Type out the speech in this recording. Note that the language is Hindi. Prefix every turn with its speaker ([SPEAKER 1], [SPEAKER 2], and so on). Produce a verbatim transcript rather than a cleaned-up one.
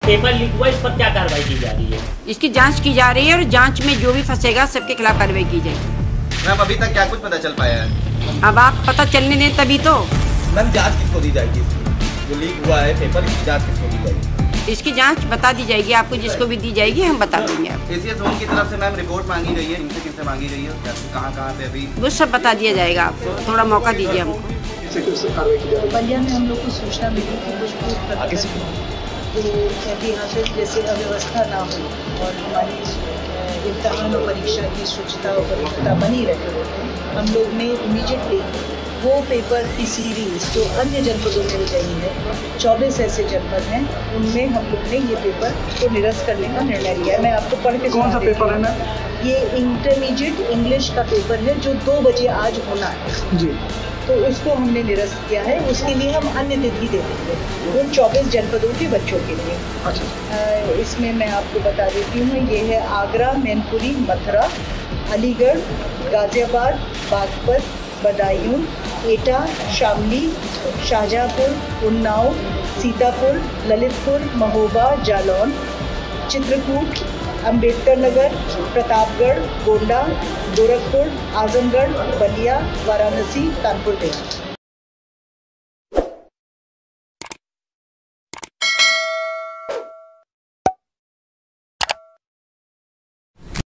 [SPEAKER 1] पेपर लीक हुआ, इस पर क्या कार्रवाई की जा रही है?
[SPEAKER 2] इसकी जांच की जा रही है और जांच में जो भी फंसेगा सबके खिलाफ कार्रवाई की जाएगी।
[SPEAKER 3] मैम अभी तक क्या कुछ पता चल पाया है?
[SPEAKER 2] अब आप पता चलने दें तभी तो।
[SPEAKER 3] मैम जांच किसको दी जाएगी? जो लीक हुआ है पेपर, इसकी जांच किसको दी जाएगी?
[SPEAKER 2] इसकी जांच बता दी जाएगी आपको, जिसको भी दी जाएगी हम बता देंगे आपको।
[SPEAKER 3] एसीएस जोन की तरफ से मैम रिपोर्ट मांगी गई है, इनसे किनसे मांगी गई है, कहाँ कहाँ पे अभी
[SPEAKER 2] वो सब बता दिया जाएगा आपको, थोड़ा मौका दीजिए हमको।
[SPEAKER 4] बलिया में हम लोग को सूचना मिली कि कुछ तो ऐतिहासिक जैसे अव्यवस्था ना हो और हमारी इम्तहान और परीक्षा की शुचिता और पवित्रता बनी रहे, हम लोग ने इमीडिएटली वो पेपर की सीरीज जो अन्य जनपदों में गई है, चौबीस ऐसे जनपद हैं, उनमें हम लोग ने ये पेपर को निरस्त करने का निर्णय लिया है। मैं आपको पढ़ के
[SPEAKER 5] कौन सा पेपर है ना?
[SPEAKER 4] ये इंटरमीडिएट इंग्लिश का पेपर है जो दो बजे आज होना है जी, तो उसको हमने निरस्त किया है। उसके लिए हम अन्य तिथि दे देंगे उन चौबीस जनपदों के बच्चों के लिए। अच्छा। इसमें मैं आपको बता देती हूँ, ये है आगरा, मैनपुरी, मथुरा, अलीगढ़, गाजियाबाद, बागपत, बदायूं, एटा, शामली, शाहजहाँपुर, उन्नाव, सीतापुर, ललितपुर, महोबा, जालौन, चित्रकूट, अम्बेडकर नगर, प्रतापगढ़, गोंडा, गोरखपुर, आजमगढ़, बलिया, वाराणसी, कानपुर गया।